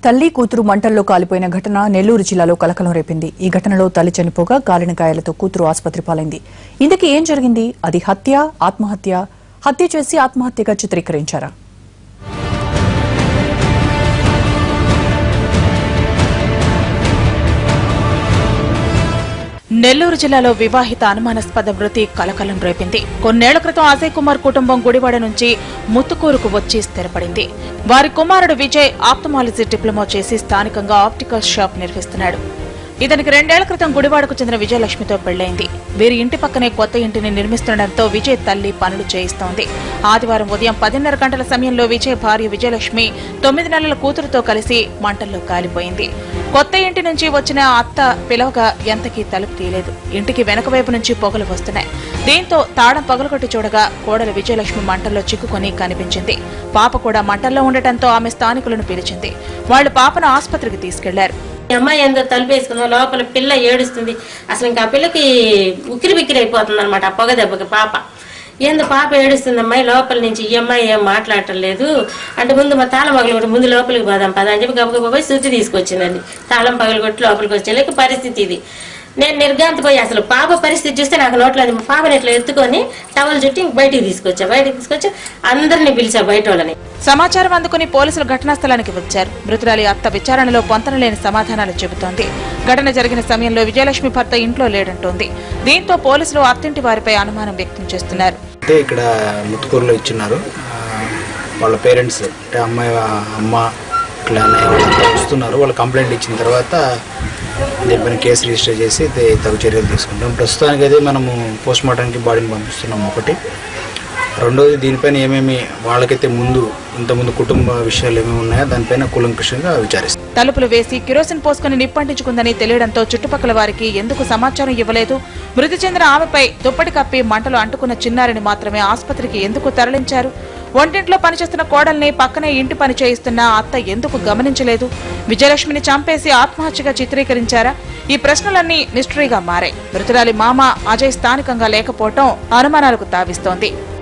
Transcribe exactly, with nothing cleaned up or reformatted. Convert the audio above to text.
తల్లి కూతురు మంటల్లో కాలిపోయిన ఘటన నెల్లూరు జిల్లాలో కలకలం రేపింది. ఈ ఘటనలో తల్లి చనిపోగా కాలిన గాయాలతో కూతురు ఆసుపత్రి పాలైంది. ఇందుకు ఏం జరిగింది? అది హత్య, ఆత్మహత్య? హత్య చేసి ఆత్మహత్యగా చిత్రీకరించారా? నెల్లూరు జిల్లాలో వివాహిత అనుమానాస్పద మృతి కలకలం రేపింది. కొన్నేళ్ల క్రితం అజయ్ కుమార్ కుటుంబం గుడివాడ నుంచి ముత్తుకూరుకు వచ్చి స్థిరపడింది. వారి కుమారుడు విజయ్ ఆప్థమాలజీ డిప్లొమా చేసి స్థానికంగా ఆప్టికల్ షాప్ నిర్వహిస్తున్నాడు. ఇతనికి రెండేళ్ల క్రితం గుడివాడకు చెందిన విజయలక్ష్మితో పెళ్లైంది. వీరి ఇంటి పక్కనే కొత్త ఇంటిని నిర్మిస్తుండటంతో విజయ్ తల్లి పనులు చేయిస్తోంది. ఆదివారం ఉదయం పదిన్నర గంటల సమయంలో విజయ్ భార్య విజయలక్ష్మి తొమ్మిది నెలల కూతురుతో కలిసి మంటల్లో కాలిపోయింది. కొత్త ఇంటి నుంచి వచ్చిన అత్త పిలవగా ఎంతకీ తలుపు తీయలేదు. ఇంటికి వెనక వైపు నుంచి పొగలు వస్తున్నాయి. దీంతో తాళం పగలగొట్టి చూడగా కోడలు విజయలక్ష్మి మంటల్లో చిక్కుకొని కనిపించింది. పాప కూడా మంటల్లో ఉండటంతో ఆమె స్థానికులను పిలిచింది. వాళ్లు పాపను ఆసుపత్రికి తీసుకెళ్లారు. అమ్మాయి ఎంతో తలుపేసుకుందాం, లోపల పిల్ల ఏడుస్తుంది. అసలు ఇంకా పిల్లకి ఉక్కిరి బిక్కిరి అయిపోతుంది అనమాట ఆ పొగ దెబ్బకి. పాప ఏందో పాప ఏడుస్తుంది, అమ్మాయి లోపల నుంచి ఈ అమ్మాయి ఏం మాట్లాడటం లేదు అంటే ముందు మా తాళం పగలగొట్టి ముందు లోపలికి పోదాం పద అని చెప్పి గబగబా పోయి శుద్ధి తీసుకొచ్చిందండి. తాళం పగలగొట్టి లోపలికి వచ్చే పరిస్థితి ఇది. నేను నిర్గాంతపోయి అసలు పాప పరిస్థితి చూస్తే నాకు నోట్లో పాపని ఇట్లా ఎత్తుకొని టవల్ చుట్టి ఇంక బయటికి తీసుకొచ్చా. బయటికి తీసుకొచ్చి అందరినీ పిలిచా బయట వాళ్ళని. సమాచారం అందుకుని పోలీసులు ఘటనా స్థలానికి వచ్చారు. మృతురాలి అత్త విచారణలో పొంతనలేని సమాధానాలు చెబుతోంది. ఘటన జరిగిన సమయంలో విజయలక్ష్మి భర్త ఇంట్లో లేడంటోంది. దీంతో పోలీసులు అత్తింటి వారిపై అనుమానం వ్యక్తం చేస్తున్నారు. ఇక్కడ ముత్తుకూరులో ఇచ్చినారు వాళ్ళ పేరెంట్స్, అంటే అమ్మాయి అమ్మ ఇట్లా వస్తున్నారు. వాళ్ళు కంప్లైంట్ ఇచ్చిన తర్వాత దీనిపైన కేసు రిజిస్టర్ చేసి తగు చర్యలు తీసుకుంటాం. ప్రస్తుతానికి అయితే మనము పోస్ట్ మార్టంకి బాడీని పంపిస్తున్నాం ఒకటి. రెండోది దీనిపైన ఏమేమి వాళ్ళకైతే ముందు ఇంతకుముందు కుటుంబ విషయాలు ఏమేమి ఉన్నాయో దానిపైన కూలంకషంగా విచారిస్తాం. తలుపులు వేసి కిరోసిన్ పోసుకుని నిప్పంటించుకుందని తెలియడంతో చుట్టుపక్కల వారికి ఎందుకు సమాచారం ఇవ్వలేదు? మృతి చెందిన ఆమెపై దుప్పటి కప్పి మంటలు అంటుకున్న చిన్నారిని మాత్రమే ఆసుపత్రికి ఎందుకు తరలించారు? వంటింట్లో పనిచేస్తున్న కోడల్ని పక్కనే ఇంటి పని చేయిస్తున్న అత్త ఎందుకు గమనించలేదు? విజయలక్ష్మిని చంపేసి ఆత్మహత్యగా చిత్రీకరించారా? ఈ ప్రశ్నలన్నీ మిస్టరీగా మారాయి. మృతురాలి మామ అజయ్ స్థానికంగా లేకపోవడం అనుమానాలకు తావిస్తోంది.